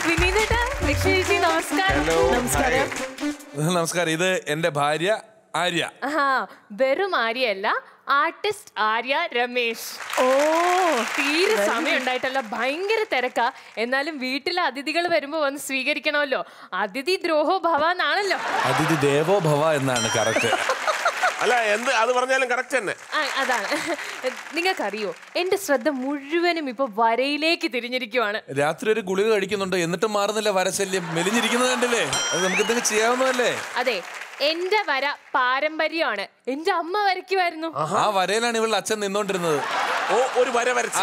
വിനീതേട്ടാ, ലക്ഷ്മി ചേച്ചി നമസ്കാരം. നമസ്കാരം. നമസ്കാരം. ഇത് എന്റെ ഭാര്യ ആര്യ. വെറും ആര്യയല്ല, ആർട്ടിസ്റ്റ് ആര്യ രമേശ്. ഓ, തീരെ സമയം ഉണ്ടായിട്ടല്ല, ഭയങ്കര തിരക്കാ. എന്നാലും വീട്ടിലെ അതിഥികൾ വരുമ്പോ വന്ന് സ്വീകരിക്കണമല്ലോ. അതിഥി ദ്രോഹോ ഭവ എന്നാണല്ലോ. അതിഥി ദേവോ ഭവ എന്നാണ് കറക്റ്റ്. അല്ല, എന്ത് അത് പറഞ്ഞാലും കറക്റ്റ് തന്നെ. അതാണ്. നിങ്ങൾക്കറിയോ, എന്റെ ശ്രദ്ധ മുഴുവനും ഇപ്പൊ വരയിലേക്ക് തിരിഞ്ഞിരിക്കുവാണ്. രാത്രി ഒരു ഗുളിക കഴിക്കുന്നുണ്ട്, എന്നിട്ടും മാറുന്നില്ല വരശല്യം. മെലിഞ്ഞിരിക്കുന്നത് കണ്ടില്ലേ? അത് നമുക്ക് എന്തെങ്കിലും ചെയ്യാവുന്നതല്ലേ? അതെ, എന്റെ വര പാരമ്പര്യമാണ്. എന്റെ അമ്മ വരയ്ക്കുമായിരുന്നു. ആ വരയിലാണ് ഇവളുടെ അച്ഛൻ നിന്നോണ്ടിരുന്നത്. ഓ, ഒരു വര വരച്ചു.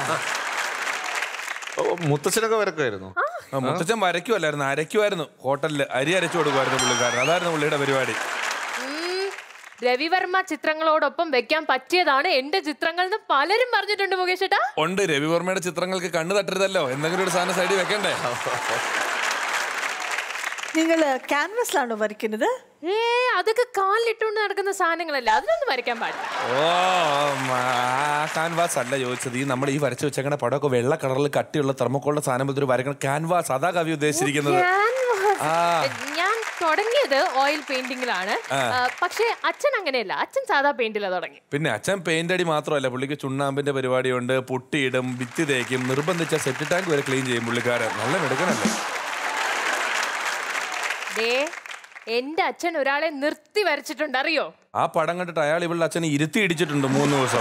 മുത്തച്ഛനൊക്കെ വരക്കുമായിരുന്നു. മുത്തച്ഛൻ വരയ്ക്കുമല്ലായിരുന്നു, അരയ്ക്കുമായിരുന്നു. ഹോട്ടലില് അരി അരച്ചു കൊടുക്കുമായിരുന്നു പുള്ളിക്കാരൻ. അതായിരുന്നു പുള്ളിയുടെ പരിപാടി. രവിവർമ്മ ചിത്രങ്ങളോടൊപ്പം വെക്കാൻ പറ്റിയതാണ് എന്റെ ചിത്രങ്ങൾ എന്ന് പലരും പറഞ്ഞിട്ടുണ്ട് മുകേഷ് ചേട്ടാ. ഉണ്ട്. രവിവർമ്മയുടെ ചിത്രങ്ങൾക്ക് കണ്ണു തട്ടരുതല്ലോ. എന്തെങ്കിലും ഒരു സാധനം സൈഡിൽ വെക്കണ്ടേ? നിങ്ങള് ക്യാൻവാസിലാണോ വരയ്ക്കുന്നത്? അതൊക്കെ കാലിലിട്ടുകൊണ്ട് നടക്കുന്ന സാധനങ്ങളല്ല, അതിനൊന്നും വരയ്ക്കാൻ പാടില്ല. ക്യാൻവാസ് അല്ല ചോദിച്ചത്. ഈ നമ്മൾ ഈ വരച്ചു വെച്ചേക്കണ പടമൊക്കെ വെള്ള കളറിൽ കട്ടിയുള്ള തെർമോക്കോളിന്റെ സാധനം പോലത്തെ ഒരു വരക്കണം ക്യാൻവാസ്. അതാ കവി ഉദ്ദേശിച്ചിരിക്കുന്നത്. ഞാൻ തുടങ്ങിയത് ഓയിൽ പെയിന്റിങ്ങിലാണ്. പക്ഷെ അച്ഛൻ അങ്ങനെയല്ല, അച്ഛൻ സാധാ പെയിന്റിലാ തുടങ്ങി. പിന്നെ അച്ഛൻ പെയിന്റ് അടി മാത്രമല്ല, പുള്ളിക്ക് ചുണ്ണാമ്പിന്റെ പരിപാടിയുണ്ട്. പുട്ടിയിടും, ഭിത്തി തേക്കും, നിർബന്ധിച്ച സെപ്റ്റി ടാങ്ക് വരെ ക്ലീൻ ചെയ്യും പുള്ളിക്കാരൻ. നല്ല മെടുക്കണല്ലേ. എന്റെ അച്ഛൻ ഒരാളെ നിർത്തി വരച്ചിട്ടുണ്ട്, അറിയോ? ആ പടം കണ്ടിട്ട് അയാൾ ഇവളുടെ അച്ഛനെ ഇരുത്തി ഇടിച്ചിട്ടുണ്ട് 3 ദിവസം.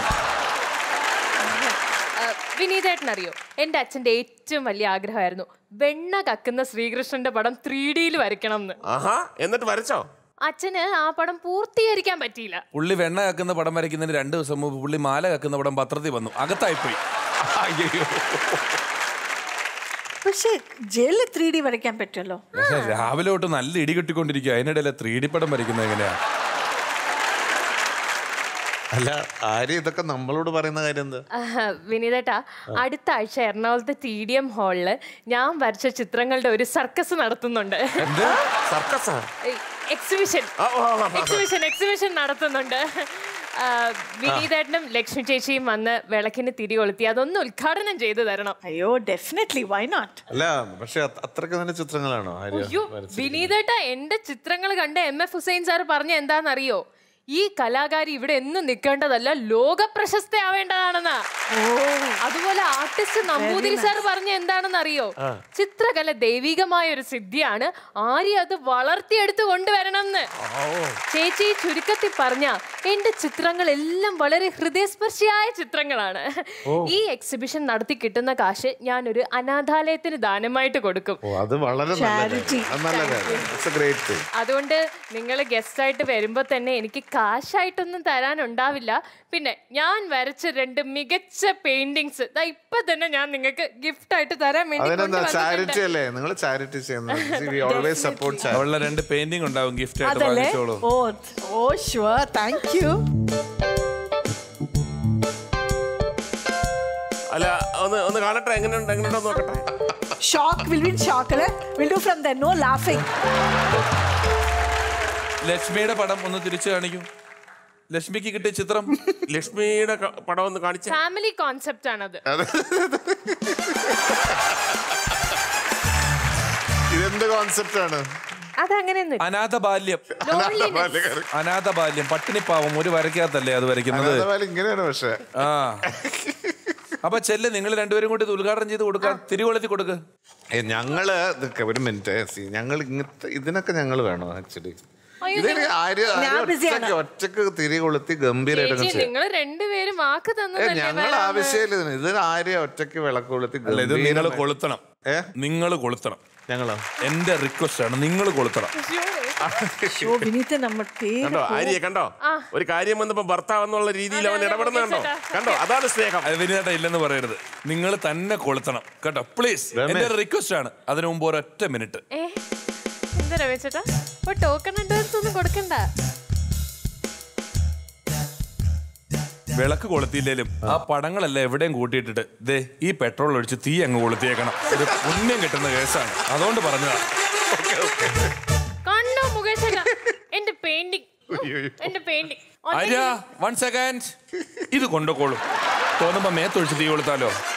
വിനീതേട്ടൻ അറിയോ, എന്റെ അച്ഛന്റെ ഏറ്റവും വലിയ ആഗ്രഹമായിരുന്നു വെണ്ണ കക്കുന്ന ശ്രീകൃഷ്ണന്റെ പടം 3D വരയ്ക്കണം എന്ന്. എന്നിട്ട് വരച്ചോ? അച്ഛന് ആ പടം പൂർത്തീകരിക്കാൻ പറ്റിയില്ല. പുള്ളി വെണ്ണ കക്കുന്ന പടം വരയ്ക്കുന്നതിന് 2 ദിവസം മുമ്പ് പുള്ളി മാല കക്കുന്ന പടം പത്രത്തിൽ വന്നു. അകത്തായിപ്പോയി. പക്ഷേ ജയിലിൽ 3D വരയ്ക്കാൻ പറ്റുമല്ലോ. രാവിലെ തൊട്ട് നല്ല ഇടി കിട്ടിക്കൊണ്ടിരിക്കുക. അതിനിടയിലെ 3D പടം വരയ്ക്കുന്നത് എങ്ങനെയാ? അല്ല, ആര്യ ഇതൊക്കെ നമ്മളോട് പറയുന്ന കാര്യം എന്താ? വിനീതേട്ടാ, അടുത്ത ആഴ്ച എറണാകുളത്തെ TDM ഹാളില് ഞാൻ വരച്ച ചിത്രങ്ങളുടെ ഒരു സർക്കസ് നടത്തുന്നുണ്ട്. എക്സിബിഷൻ നടത്തുന്നുണ്ട്. വിനീതേട്ടനും ലക്ഷ്മി ചേച്ചിയും വന്ന് വിളക്കിന് തിരി കൊളുത്തി അതൊന്ന് ഉദ്ഘാടനം ചെയ്തു തരണം. അയ്യോ, ഡെഫിനറ്റ്ലി, വൈ നോട്ട്? അല്ല, പക്ഷെ അത്രയ്ക്ക് നല്ല ചിത്രങ്ങളാണോ വിനീതേട്ടാ? എന്റെ ചിത്രങ്ങൾ കണ്ട് MF ഹുസൈൻ സാർ പറഞ്ഞ എന്താണെന്നറിയോ? ഈ കലാകാരി ഇവിടെ എന്നും നിൽക്കേണ്ടതല്ല, ലോക പ്രശസ്ത ആവേണ്ടതാണെന്നാ. അതുപോലെ ആർട്ടിസ്റ്റ് നമ്പൂതിരി സാർ പറഞ്ഞ എന്താണെന്ന് അറിയോ? ചിത്രകല ദൈവികമായ ഒരു സിദ്ധിയാണ്, ആര്യ അത് വളർത്തിയെടുത്ത് കൊണ്ടുവരണം എന്ന്. ചേച്ചി ചുരുക്കത്തിൽ പറഞ്ഞ എന്റെ ചിത്രങ്ങൾ എല്ലാം വളരെ ഹൃദയസ്പർശിയായ ചിത്രങ്ങളാണ്. ഈ എക്സിബിഷൻ നടത്തി കിട്ടുന്ന കാശ് ഞാൻ ഒരു അനാഥാലയത്തിന് ദാനമായിട്ട് കൊടുക്കും. അതുകൊണ്ട് നിങ്ങൾ ഗസ്റ്റ് ആയിട്ട് വരുമ്പോ തന്നെ എനിക്ക് കാശായിട്ടൊന്നും തരാനുണ്ടാവില്ല. പിന്നെ ഞാൻ വരച്ച 2 മികച്ച പെയിന്റിങ്സ് ഇപ്പൊ തന്നെ ഞാൻ നിങ്ങൾക്ക് ഗിഫ്റ്റ് ആയിട്ട് തരാൻ വേണ്ടി. 2 പെയിന്റിംഗ് ഉണ്ടാവും ഗിഫ്റ്റ് ആയിട്ട്. അല്ല, ഒന്ന് കാണട്ടെ, എങ്ങനെയുണ്ടോ നോക്കട്ടെ. ലക്ഷ്മിയുടെ പടം ഒന്ന് തിരിച്ചു കാണിക്കൂ. ലക്ഷ്മിക്ക് കിട്ടിയ ചിത്രം. ലക്ഷ്മിയുടെ പടം ഒന്ന് കാണിച്ചു. ഫാമിലി കോൺസെപ്റ്റ് ആണത്. ഇതെന്ത് കോൺസെപ്റ്റ് ആണ്? അതങ്ങനെയൊന്നും. അനാഥ ബാല്യം, പട്ടിണിപ്പാവം. ഒരു വരയ്ക്കകത്തല്ലേ അത് വരയ്ക്കുന്നത്? ഇങ്ങനെയാണ്. പക്ഷെ അപ്പൊ ചെല്ല്, നിങ്ങൾ 2 പേരും കൂടി ഉദ്ഘാടനം ചെയ്ത് കൊടുക്കാൻ, തിരികൊളുത്തി കൊടുക്ക്. ഞങ്ങള് ഒരു മിനിറ്റ്, ഞങ്ങൾ ഇങ്ങനത്തെ ഇതിനൊക്കെ ഞങ്ങൾ വേണോ? ആക്ച്വലി ഒറ്റക്ക് തിരി കൊളുത്തി ഗംഭീരമായിട്ട് നിങ്ങൾ 2 പേരും വാക്ക് തന്നു. ഞങ്ങൾ ആവശ്യമില്ല. ഇതിന് ആര്യ ഒറ്റക്ക് വിളക്ക് കൊളുത്തി നിങ്ങൾ കൊളുത്തണം. നിങ്ങൾ കൊളുത്തണം. ഞങ്ങളോ? എന്റെ റിക്വസ്റ്റ് ആണ്, നിങ്ങൾ കൊളുത്തണം. ആര്യ കണ്ടോ, ഒരു കാര്യം വന്നപ്പോ ഭർത്താവ് എന്നുള്ള രീതിയിൽ അവൻ ഇടപെടുന്നുണ്ടോ? കണ്ടോ, അതാണ് സ്നേഹം. വിനീതേട്ടാ ഇല്ലെന്ന് പറയരുത്, നിങ്ങൾ തന്നെ കൊളുത്തണം കേട്ടോ, പ്ലീസ്. എന്റെ റിക്വസ്റ്റ് ആണ്. അതിനു മുമ്പ് 1 മിനിറ്റ്. എന്താ രമേശേട്ടാ, ടോക്കൺ അഡ്വാൻസ് ഒന്നും കൊടുക്കണ്ട. വിളക്ക് കൊളുത്തിയില്ലേലും ആ പടങ്ങളെല്ലാം എവിടെയും കൂട്ടിയിട്ടിട്ട് ദേ ഈ പെട്രോൾ ഒഴിച്ച് തീ അങ്ങ് കൊളുത്തിയേക്കണം. ഒരു പുണ്യം കിട്ടുന്ന കേസാണ്, അതുകൊണ്ട് പറഞ്ഞതാ. കണ്ടോ മുകേഷേട്ടാ, എന്റെ പെയിന്റിംഗ്. ആര്യ, 1 സെക്കൻഡ്. ഇത് കൊണ്ടുപോക്കോളൂ. തോന്നുമ്പോ മേത്തൊഴിച്ച് തീ കൊളുത്താലോ.